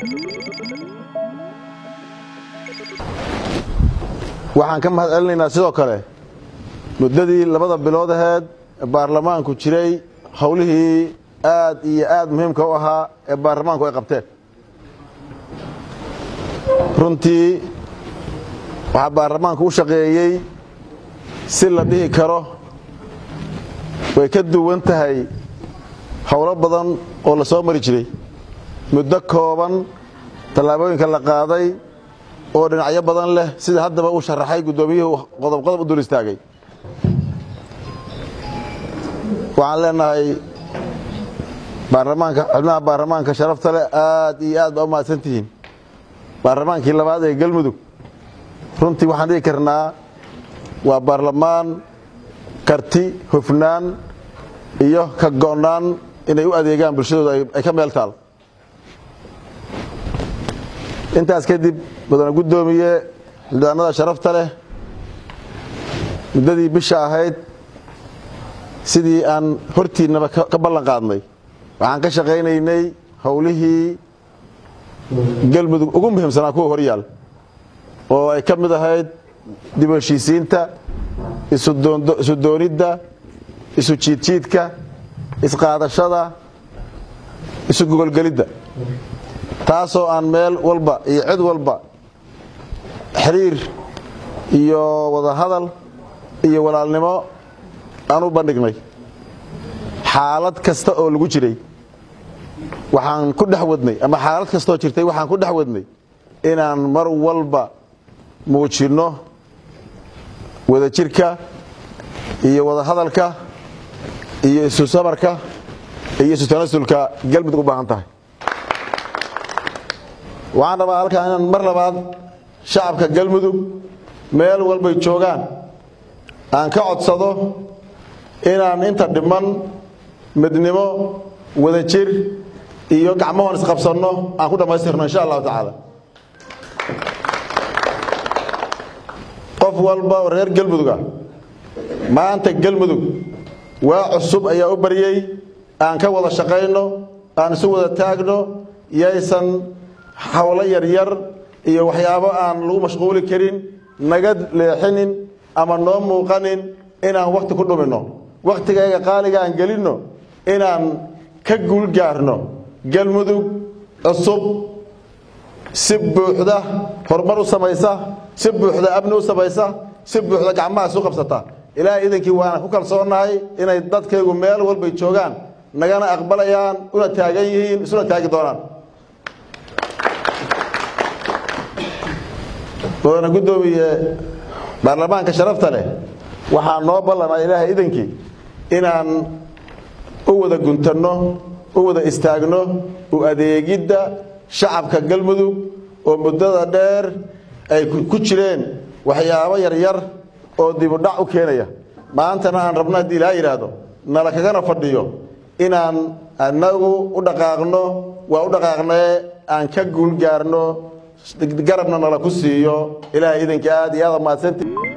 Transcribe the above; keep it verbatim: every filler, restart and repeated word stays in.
waxaan ka mahad celinaynaa sidoo kale muddadii labada bilood aheed baarlamaanku jiray howlihii aad iyo aad muhiimka u ahaa ee baarlamaanku ay qabteen runtii waxaa baarlamaanku u shaqeeyey si la dhihi karo way ka duwan tahay howlo badan oo la soo mari jiray muddo kooban tallaabooyinka la qaaday oo dhinacyo badan leh sida haddaba uu sharaxay guddoomiyuhu qodob qodob u dul istaagay waxaan leenahay baarlamaanka xubnaha baarlamaanka sharafta leh aad iyo aad baa u mahadsan tihiin baarlamaankii labaad ee galmudug runtii waxaan dhihi karnaa waa baarlamaan karti hufnaan iyo ka go'naan inay u adeegaan bulshadooda ay ka meel taal intaas kadib mudane guddoomiye xildhibaanada sharafta leh muddadii bisha ahayd sidii aan hortiinnaba ka ballan qaadnay waxaan ka shaqaynaynay howlihii galmudug ugu muhiimsanaa kuwa horyaal oo ay ka mid ahayd dib u heshiisiinta isu doonidda isu jiidjiidka isqaadashada isu gogolgelidda taasoo aan meel walba iyo cid walba xiriir iyo wada hadal iyo walaalnimo aan u bandhignay xaalad kasta oo lagu jiray waxaan ku dhex wadnay ama xaalad kastoo jirtay waxaan ku dhex wadnay inaan mar walba muujinno wadajirka iyo wada hadalka iyo isu sabarka iyo isu tanasulka galmudug u baahan tahay waxaan rabaa halkaa inaan mar labaad shacabka galmudug meel walbay joogaan aan ka codsado inaan inta dhiman midnimo wadajir iyo gacmahoon isqabsanno aan ku dhammaystirno insha allahu tacaala qof walba oo reer galmuduga maanta galmudug waa cusub ayaa u baryey aan ka wada shaqayno aan isu wada taagno yaysan hawlo yaryar iyo waxyaabo aan lagu mashquuli karin naga leexinin ama noo muuqanin inaan waqti ku dhuminno waqtigayga qaaliga aan gelinno inaan ka guul gaarno galmudug cusub si buuxda horumar u samaysa si buuxda amni u samaysa si buuxda gacmaha isu qabsata ilaahay idinkii waana ku kalsoonahay inay dadkaygu meel walbay joogaan nagana aqbalayaan una taagan yihiin isuna taagi doonaan mudane guddoomiye baarlamaanka sharafta leh waxaa noo ballanaa ilaahay idinkii inaan u wada guntanno u wada istaagno u adeegidda shacabka galmudug oo muddada dheer ay ku jireen waxyaabo yaryar oo dib u dhac u keenaya maantana aan rabno haddii ilaa yidhaahdo nala kagana fadhiyo inaan annagu u dhaqaaqno waa u dhaqaaqnee aan ka guul gaarno garabna nala ku siiyo ilaahay idinkii aad iyo aad mahadsantii